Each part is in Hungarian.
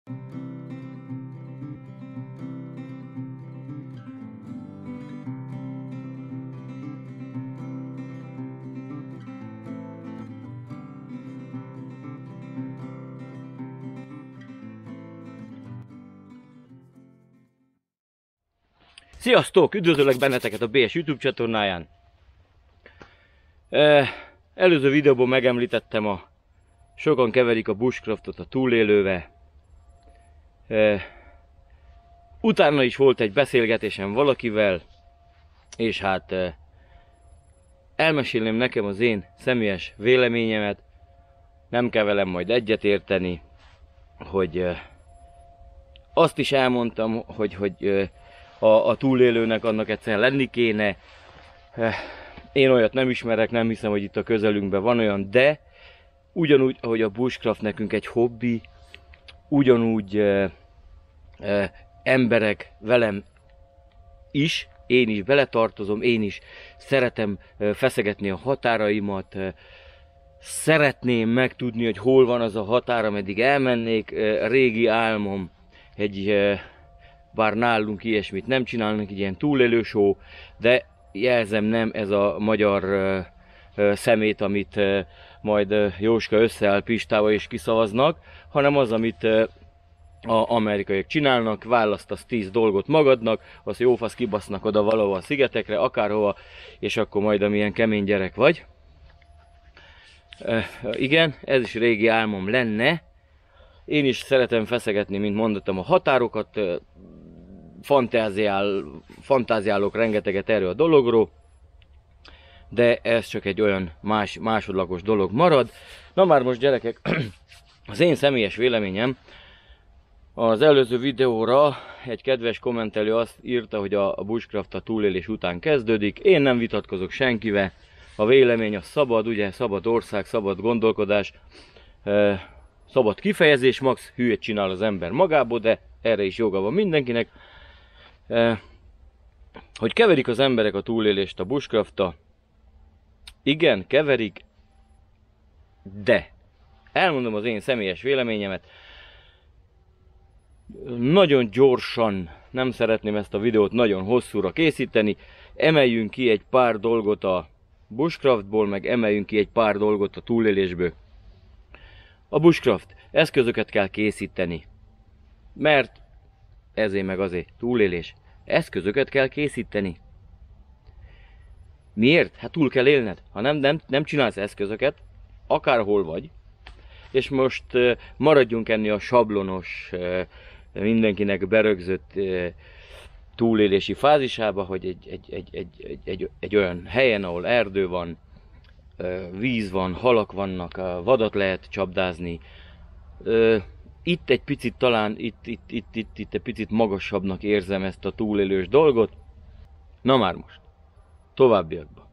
Sziasztok! Üdvözöllek benneteket a BS YouTube csatornáján. Előző videóban megemlítettem, sokan keverik a bushcraftot a túlélővel. Utána is volt egy beszélgetésem valakivel, és hát elmesélném nekem az én személyes véleményemet. Nem kell velem majd egyetérteni, hogy azt is elmondtam, hogy a túlélőnek annak egyszerűen lenni kéne. Én olyat nem ismerek, nem hiszem, hogy itt a közelünkben van olyan, de ugyanúgy, ahogy a bushcraft nekünk egy hobbi, ugyanúgy emberek velem is, én is beletartozom, én is szeretem feszegetni a határaimat, szeretném megtudni, hogy hol van az a határ, ameddig elmennék. Régi álmom bár nálunk ilyesmit nem csinálnak, egy ilyen túlélő show, de jelzem, nem ez a magyar szemét, amit majd Jóska összeáll Pistával és kiszavaznak, hanem az, amit az amerikaiak csinálnak. Választasz 10 dolgot magadnak, azt jófasz kibasznak oda valahol a szigetekre, akárhova, és akkor majd amilyen kemény gyerek vagy. Igen, ez is régi álmom lenne. Én is szeretem feszegetni, mint mondottam, a határokat, fantáziálok rengeteget erről a dologról, de ez csak egy olyan másodlagos dolog marad. Na már most, gyerekek, az én személyes véleményem, az előző videóra egy kedves kommentelő azt írta, hogy a bushcraft a túlélés után kezdődik. Én nem vitatkozok senkivel, a vélemény az szabad, ugye, szabad ország, szabad gondolkodás, szabad kifejezés, max hülyét csinál az ember magából, de erre is joga van mindenkinek. Hogy keverik az emberek a túlélést a bushcraft-ta, igen, keverik, de elmondom az én személyes véleményemet. Nagyon gyorsan, nem szeretném ezt a videót nagyon hosszúra készíteni, emeljünk ki egy pár dolgot a bushcraftból, meg emeljünk ki egy pár dolgot a túlélésből. A bushcraft, eszközöket kell készíteni, mert ezért meg azért túlélés. Eszközöket kell készíteni. Miért? Hát túl kell élned. Ha nem csinálsz eszközöket, akárhol vagy, és most maradjunk ennél a sablonos, mindenkinek berögzött túlélési fázisába, hogy egy olyan helyen, ahol erdő van, víz van, halak vannak, vadat lehet csapdázni. Itt egy picit talán, itt egy picit magasabbnak érzem ezt a túlélős dolgot. Na már most, továbbiakban.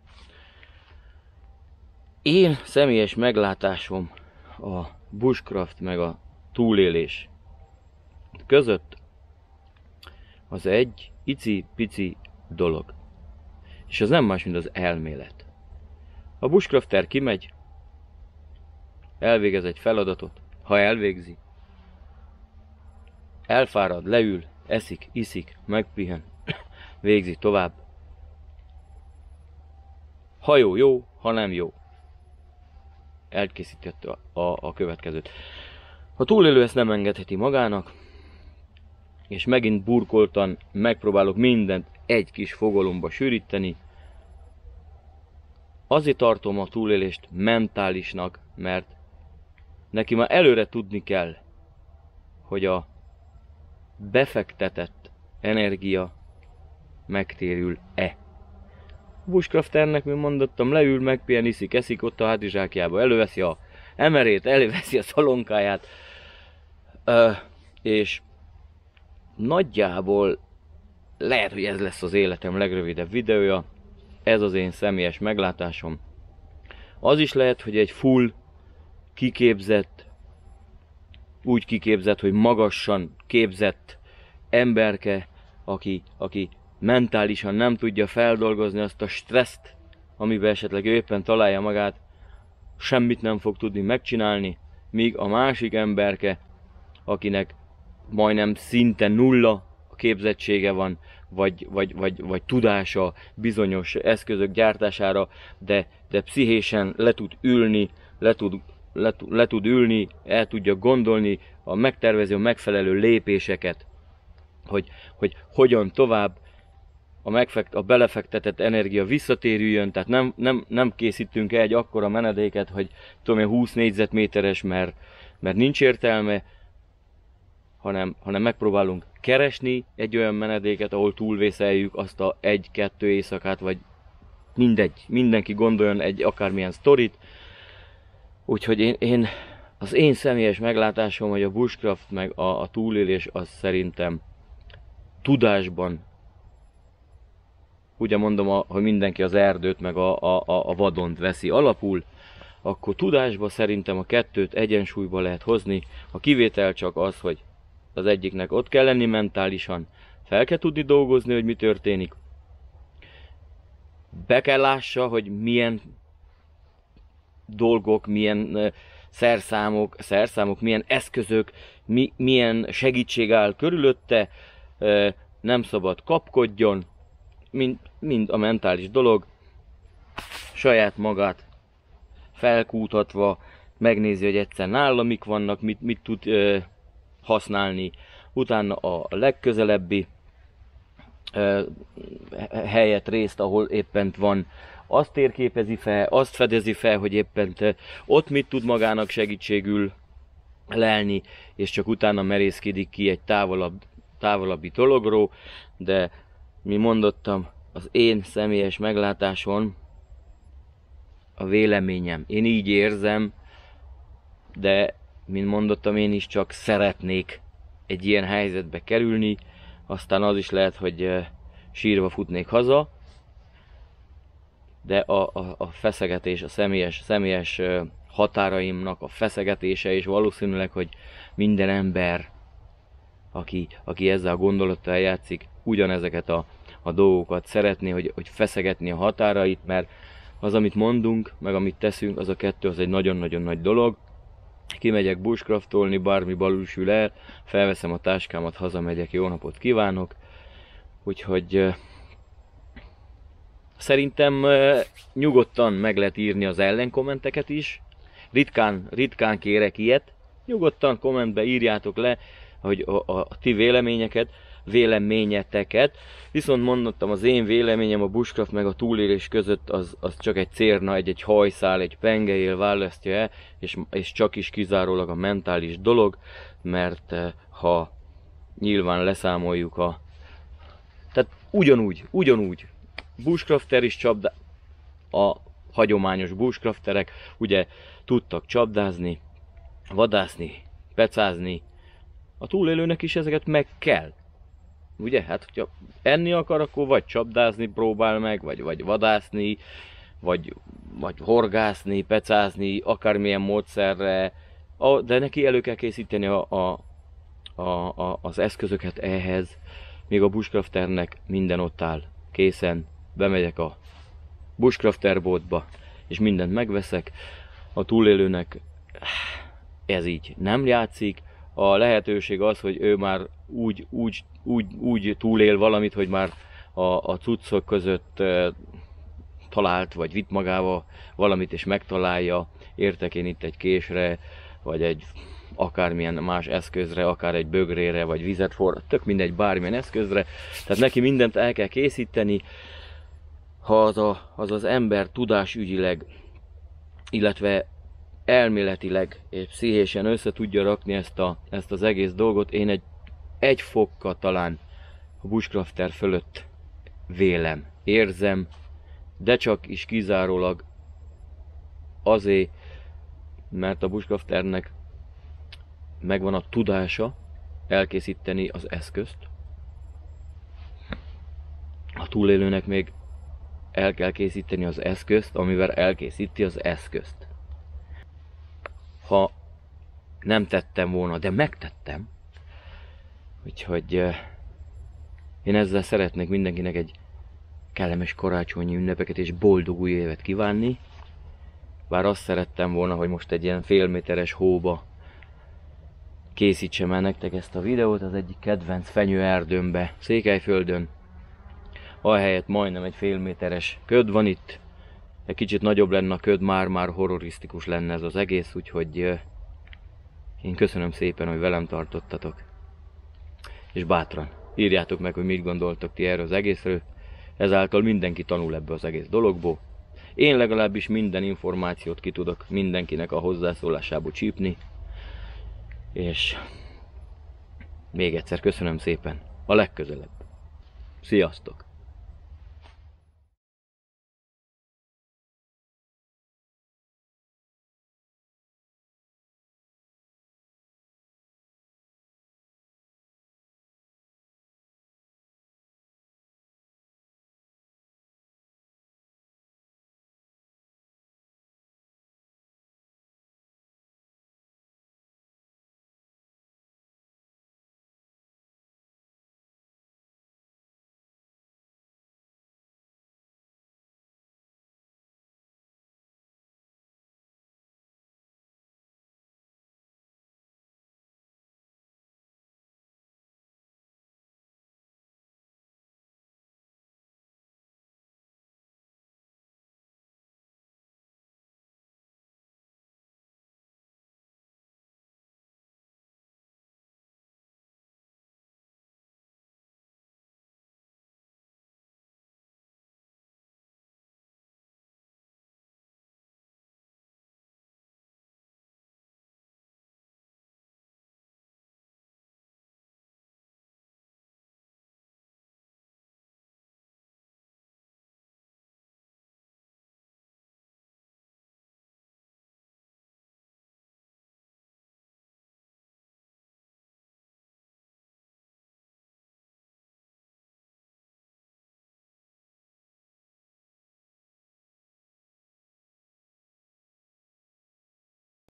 Én személyes meglátásom a bushcraft meg a túlélés között az egy icipici dolog. És az nem más, mint az elmélet. A bushcrafter kimegy, elvégez egy feladatot, ha elvégzi, elfárad, leül, eszik, iszik, megpihen, végzi tovább. Ha jó, jó, ha nem jó, elkészíti a következőt. A túlélő ezt nem engedheti magának, és megint burkoltan megpróbálok mindent egy kis fogalomba sűríteni. Azért tartom a túlélést mentálisnak, mert neki már előre tudni kell, hogy a befektetett energia megtérül-e. A bushcrafternek, mint mondottam, leül, megpihen, iszik, eszik ott a hátizsákjába, előveszi a emerét, előveszi a szalonkáját, és nagyjából lehet, hogy ez lesz az életem legrövidebb videója, ez az én személyes meglátásom. Az is lehet, hogy egy full kiképzett, úgy kiképzett, hogy magasan képzett emberke, aki mentálisan nem tudja feldolgozni azt a stresszt, amiben esetleg ő éppen találja magát, semmit nem fog tudni megcsinálni, míg a másik emberke, akinek majdnem szinte nulla a képzettsége van, vagy tudása bizonyos eszközök gyártására, de pszichésen le tud ülni, le tud ülni, el tudja gondolni, megtervezi a megfelelő lépéseket, hogy hogyan tovább a belefektetett energia visszatérüljön, tehát nem készítünk el egy akkora menedéket, hogy tudom én 20 négyzetméteres, mert nincs értelme, hanem megpróbálunk keresni egy olyan menedéket, ahol túlvészeljük azt a 1-2 éjszakát, vagy mindegy, mindenki gondoljon egy akármilyen sztorit. Úgyhogy az én személyes meglátásom, hogy a bushcraft meg a túlélés az szerintem tudásban, ugye mondom, hogy mindenki az erdőt meg a vadont veszi alapul, akkor tudásban szerintem a kettőt egyensúlyba lehet hozni. A kivétel csak az, hogy az egyiknek ott kell lenni mentálisan, fel kell tudni dolgozni, hogy mi történik. Be kell lássa, hogy milyen dolgok, milyen szerszámok, milyen eszközök, milyen segítség áll körülötte, nem szabad kapkodjon, mind a mentális dolog, saját magát felkútatva, megnézi, hogy egyszer nála mik vannak, mit tud használni, utána a legközelebbi helyet, részt, ahol éppen van, azt térképezi fel, azt fedezi fel, hogy éppen ott mit tud magának segítségül lelni, és csak utána merészkedik ki egy távolabbi dologról, de mi mondottam, az én személyes meglátáson, a véleményem, én így érzem, de mint mondottam, én is csak szeretnék egy ilyen helyzetbe kerülni, aztán az is lehet, hogy sírva futnék haza, de a feszegetés, a személyes határaimnak a feszegetése, és valószínűleg, hogy minden ember, aki ezzel a gondolattal játszik, ugyanezeket a dolgokat szeretné, hogy feszegetni a határait, mert az, amit mondunk, meg amit teszünk, az a kettő, az egy nagyon-nagyon nagy dolog. Kimegyek bushcraftolni, bármi balul sül el, felveszem a táskámat, hazamegyek, jó napot kívánok. Úgyhogy szerintem nyugodtan meg lehet írni az ellenkommenteket is. Ritkán kérek ilyet. Nyugodtan kommentbe írjátok le, hogy a ti véleményeteket. Viszont mondottam, az én véleményem a bushcraft meg a túlélés között az csak egy cérna, egy hajszál, egy pengejél választja el, és csak is kizárólag a mentális dolog, mert ha nyilván leszámoljuk tehát ugyanúgy bushcrafter is a hagyományos bushcrafterek ugye tudtak csapdázni, vadászni, pecázni, a túlélőnek is ezeket meg kell. Ugye? Hát, hogyha enni akar, akkor vagy csapdázni próbál meg, vagy vadászni, vagy horgászni, pecázni, akármilyen módszerre, de neki elő kell készíteni az eszközöket ehhez, még a bushcrafternek minden ott áll, készen, bemegyek a bushcrafter boltba, és mindent megveszek, a túlélőnek ez így nem játszik, a lehetőség az, hogy ő már úgy túlél valamit, hogy már a cuccok között talált, vagy vitt magával valamit és megtalálja, értek én itt egy késre, vagy egy akármilyen más eszközre, akár egy bögrére, vagy vizet tök mindegy, bármilyen eszközre, tehát neki mindent el kell készíteni, ha az ember tudásügyileg, illetve elméletileg és pszichésen össze tudja rakni ezt az egész dolgot, én egy fokkal talán a bushcrafter fölött vélem, érzem, de csak is kizárólag azért, mert a bushcrafternek megvan a tudása elkészíteni az eszközt, a túlélőnek még el kell készíteni az eszközt, amivel elkészíti az eszközt. Ha nem tettem volna, de megtettem, úgyhogy én ezzel szeretnék mindenkinek egy kellemes karácsonyi ünnepeket és boldog új évet kívánni. Bár azt szerettem volna, hogy most egy ilyen félméteres hóba készítsem el nektek ezt a videót az egyik kedvenc fenyőerdőmbe, Székelyföldön. Ahelyett majdnem egy fél méteres köd van itt. Egy kicsit nagyobb lenne a köd, már horrorisztikus lenne ez az egész, úgyhogy én köszönöm szépen, hogy velem tartottatok. És bátran írjátok meg, hogy mit gondoltok ti erről az egészről. Ezáltal mindenki tanul ebből az egész dologból. Én legalábbis minden információt ki tudok mindenkinek a hozzászólásából csípni. És még egyszer köszönöm szépen, a legközelebb. Sziasztok!